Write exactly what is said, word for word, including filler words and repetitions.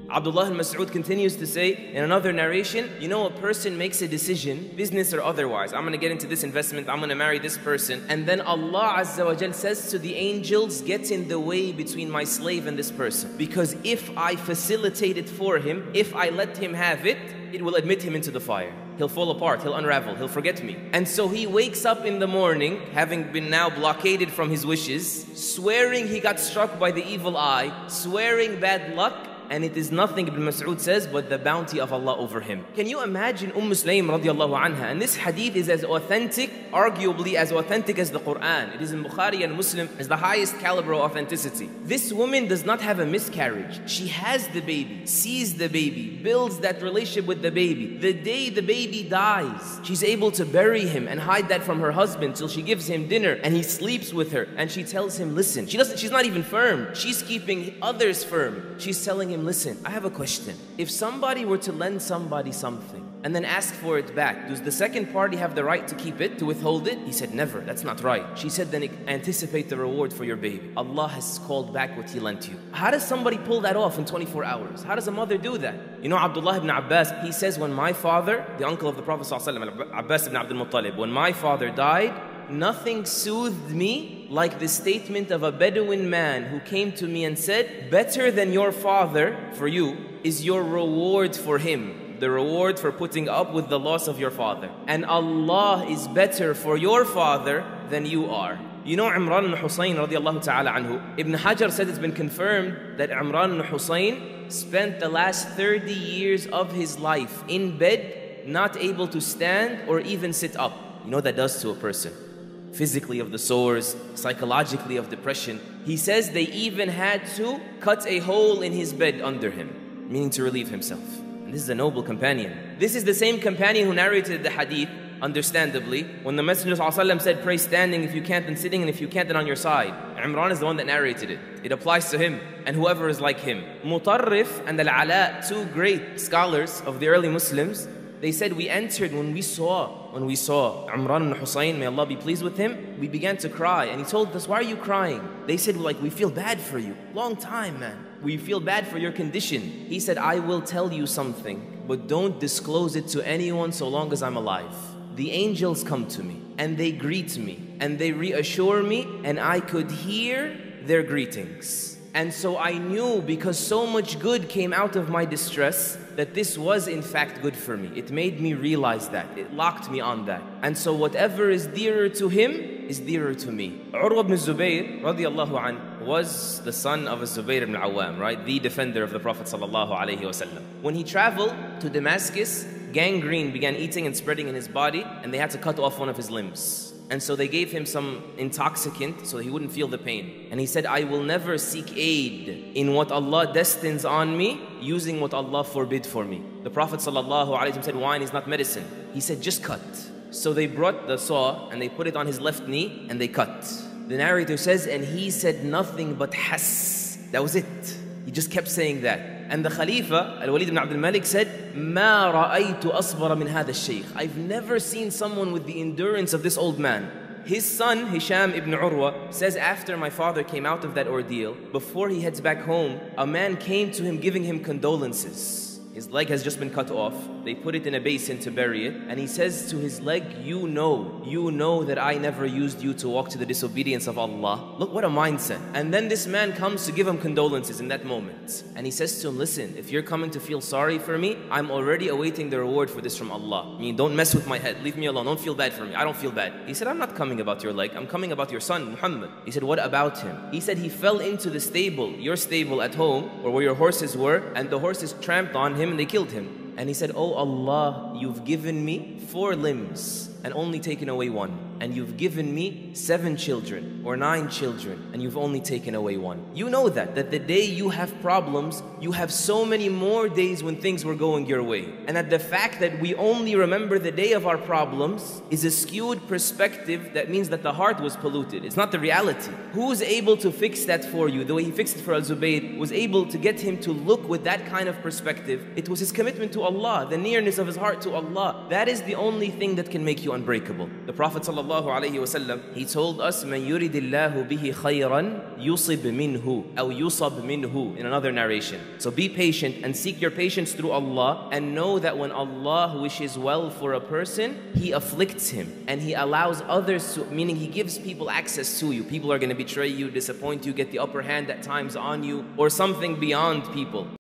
Abdullah al-Mas'ud continues to say in another narration, you know, a person makes a decision, business or otherwise. I'm going to get into this investment, I'm going to marry this person. And then Allah Azza wa Jal says to the angels, get in the way between my slave and this person. Because if I facilitate it for him, if I let him have it, it will admit him into the fire. He'll fall apart, he'll unravel, he'll forget me. And so he wakes up in the morning, having been now blockaded from his wishes, swearing he got struck by the evil eye, swearing bad luck, and it is nothing, Ibn Mas'ud says, but the bounty of Allah over him. Can you imagine Umm Sulaym radiallahu anha? And this hadith is as authentic, arguably as authentic as the Quran. It is in Bukhari and Muslim, as the highest caliber of authenticity. This woman does not have a miscarriage. She has the baby, sees the baby, builds that relationship with the baby. The day the baby dies, she's able to bury him and hide that from her husband till she gives him dinner and he sleeps with her. And she tells him, listen, she doesn't, she's not even firm. She's keeping others firm. She's telling him, listen, I have a question. If somebody were to lend somebody something and then ask for it back, does the second party have the right to keep it, to withhold it? He said, never, that's not right. She said, then anticipate the reward for your baby. Allah has called back what He lent you. How does somebody pull that off in twenty-four hours? How does a mother do that? You know, Abdullah ibn Abbas, he says, when my father, the uncle of the Prophet ﷺ, Abbas ibn Abdul Muttalib, when my father died, nothing soothed me like the statement of a Bedouin man who came to me and said, better than your father for you is your reward for him, the reward for putting up with the loss of your father. And Allah is better for your father than you are. You know Imran al-Husayn radiallahu ta'ala anhu, Ibn Hajar said it's been confirmed that Imran al-Husayn spent the last thirty years of his life in bed, not able to stand or even sit up. You know what that does to a person? Physically of the sores, psychologically of depression. He says they even had to cut a hole in his bed under him, meaning to relieve himself. And this is a noble companion. This is the same companion who narrated the hadith, understandably, when the Messenger ﷺ said, pray standing if you can't, then sitting, and if you can't, then on your side. Imran is the one that narrated it. It applies to him and whoever is like him. Mutarrif and Al-Ala, two great scholars of the early Muslims, they said, we entered when we saw, when we saw Imran al-Husayn, may Allah be pleased with him, we began to cry. And he told us, why are you crying? They said, like, we feel bad for you. Long time, man. We feel bad for your condition. He said, I will tell you something, but don't disclose it to anyone so long as I'm alive. The angels come to me, and they greet me, and they reassure me, and I could hear their greetings. And so I knew, because so much good came out of my distress, that this was in fact good for me. It made me realize that. It locked me on that. And so whatever is dearer to him is dearer to me. Urwa ibn Zubayr radiallahu anh was the son of Zubayr ibn al-Awwam, right? The defender of the Prophet sallallahu alaihi wasallam. When he traveled to Damascus, gangrene began eating and spreading in his body, and they had to cut off one of his limbs. And so they gave him some intoxicant so he wouldn't feel the pain. And he said, I will never seek aid in what Allah destines on me using what Allah forbid for me. The Prophet ﷺ said, wine is not medicine. He said, just cut. So they brought the saw and they put it on his left knee and they cut. The narrator says, and he said nothing but has. That was it. He just kept saying that. And the Khalifa, Al-Walid ibn Abdul Malik, said, مَا رَأَيْتُ أَصْبَرَ مِنْ هَذَا الشَّيْخ. I've never seen someone with the endurance of this old man. His son, Hisham ibn Urwa, says after my father came out of that ordeal, before he heads back home, a man came to him giving him condolences. His leg has just been cut off. They put it in a basin to bury it. And he says to his leg, you know, you know that I never used you to walk to the disobedience of Allah. Look, what a mindset. And then this man comes to give him condolences in that moment. And he says to him, listen, if you're coming to feel sorry for me, I'm already awaiting the reward for this from Allah. I mean, don't mess with my head. Leave me alone. Don't feel bad for me. I don't feel bad. He said, I'm not coming about your leg. I'm coming about your son, Muhammad. He said, what about him? He said, he fell into the stable, your stable at home, or where your horses were, and the horses tramped on him and they killed him. And he said, oh Allah, you've given me four limbs and only taken away one. And you've given me seven children or nine children and you've only taken away one. You know that, that the day you have problems, you have so many more days when things were going your way. And that the fact that we only remember the day of our problems is a skewed perspective that means that the heart was polluted. It's not the reality. Who's able to fix that for you? The way he fixed it for Al-Zubayr was able to get him to look with that kind of perspective. It was his commitment to Allah, the nearness of his heart to Allah. That is the only thing that can make you unbreakable. The Prophet ﷺ sallallahu alayhi wa sallam, he told us, "Man yuridillahu bihi khayran yusib minhu, aw yusab minhu," in another narration. So be patient and seek your patience through Allah, and know that when Allah wishes well for a person, He afflicts him and He allows others to, meaning He gives people access to you. People are going to betray you, disappoint you, get the upper hand at times on you, or something beyond people.